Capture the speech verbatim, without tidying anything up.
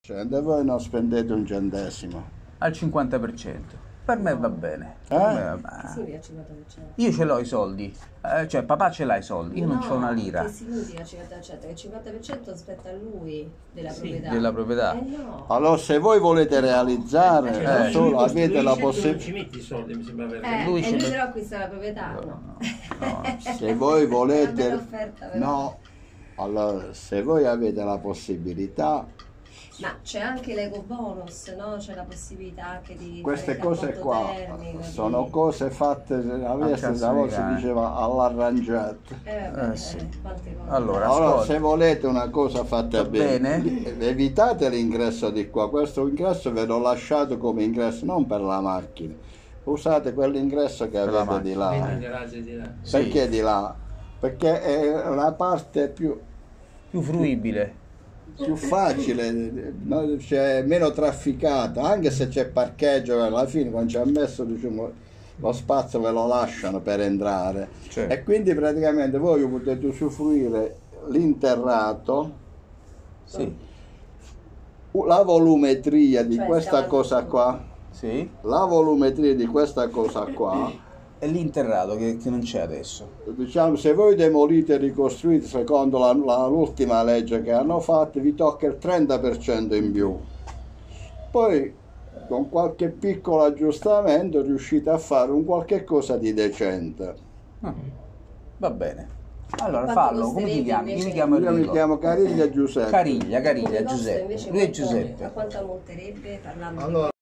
Cioè, voi non spendete un centesimo. Al cinquanta per cento. Per me va bene. Eh? Per me va- Che significa cinquanta per cento? Io ce l'ho i soldi, eh, cioè papà ce l'ha i soldi, io non No, c'ho una lira Che significa cinquanta per cento? Che il cinquanta per cento spetta a lui della Sì, proprietà. della proprietà. Eh no. Allora, se voi volete realizzare, Cioè, da lui solo costruisce, avete la tu non ci possibilità. metti i soldi, mi sembra Eh, vero. lui e ci lui met- però acquista la proprietà, no? No, Se voi Una volete, bella offerta, però. no, allora se voi avete la possibilità, Ma c'è anche l'eco bonus, no? C'è la possibilità anche di queste fare il cose cappotto qua termico, sono di- cose fatte, adesso cazzo una di volta si cane. diceva all'arrangiato. Eh, vabbè, Eh, sì. eh, quante cose. Allora, Allora, ascolta. se volete una cosa fatta Va bene, bene. evitate l'ingresso di qua. Questo ingresso ve l'ho lasciato come ingresso, non per la macchina. Usate quell'ingresso che la avete di macchina, là. Vedi il garage di là. Sì. Perché di là? Perché è una parte più, Più fruibile. più facile, no? Cioè, meno trafficata, anche se c'è parcheggio, alla fine quando ci ha messo, diciamo, lo spazio ve lo lasciano per entrare. Certo. E quindi praticamente voi potete usufruire l'interrato, Sì. la volumetria di Cioè, questa stiamo- cosa qua, Sì. la volumetria di questa cosa qua, E l'interrato che, che non c'è adesso. diciamo, se voi demolite e ricostruite secondo la- la- l'ultima legge che hanno fatto, vi tocca il trenta per cento in più. Poi con qualche piccolo aggiustamento riuscite a fare un qualche cosa di decente. Ah, va bene. Allora Quanto fallo, come ti costerebbe chiami? Io mi invece? chiamo Io mi Enrico. chiamo Cariglia Giuseppe. Cariglia, Cariglia, Come costo Giuseppe. invece Lui è quanto- Giuseppe. A quanto ammonterebbe parlando di Allora,